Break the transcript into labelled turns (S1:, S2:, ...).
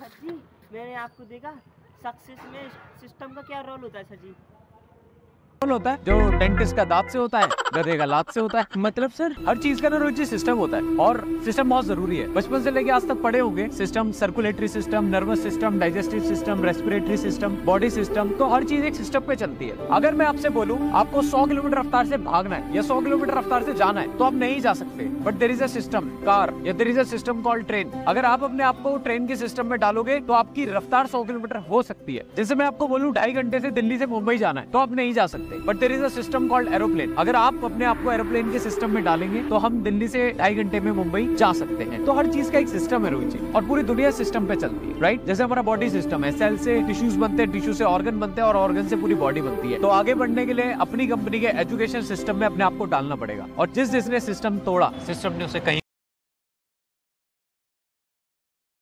S1: Sir जी, मैंने आपको देखा, सक्सेस में सिस्टम का क्या रोल होता है सर जी?
S2: होता है जो डेंटिस्ट का दांत से होता है, गधे का लात से होता है। मतलब सर हर चीज का ना रोजी सिस्टम होता है और सिस्टम बहुत जरूरी है। बचपन से लेके आज तक पढ़े होंगे system, circulatory system, nervous system, digestive system, respiratory system, body system. तो हर चीज एक सिस्टम पे चलती है। अगर मैं आपसे बोलूं आपको 100 किलोमीटर रफ्तार से भागना है या 100 किलोमीटर रफ्तार से जाना है तो आप नहीं जा सकते। But there is a system car या there is a system called train. अगर आप अपने आप को ट्रेन के सिस्टम में डालोगे तो आपकी रफ्तार 100 किलोमीटर हो सकती है। जैसे मैं आपको बोलूं 2.5 घंटे से दिल्ली से मुंबई जाना है तो आप नहीं जा सकते। But there is a system called aeroplane. अगर आप अपने आप को एरोप्लेन के सिस्टम में डालेंगे तो हम दिल्ली से 2.5 घंटे में मुंबई जा सकते हैं। तो हर चीज का एक सिस्टम है रोहित जी, और पूरी दुनिया सिस्टम पे चलती है, राइट। जैसे हमारा बॉडी सिस्टम है, सेल से टिश्यूज बनते हैं, टिश्यू से ऑर्गन बनते हैं और ऑर्गन से पूरी बॉडी बनती है। तो आगे बढ़ने के लिए अपनी कंपनी के एजुकेशन सिस्टम में अपने आप को डालना पड़ेगा। और जिसने सिस्टम तोड़ा, सिस्टम ने उसे कहीं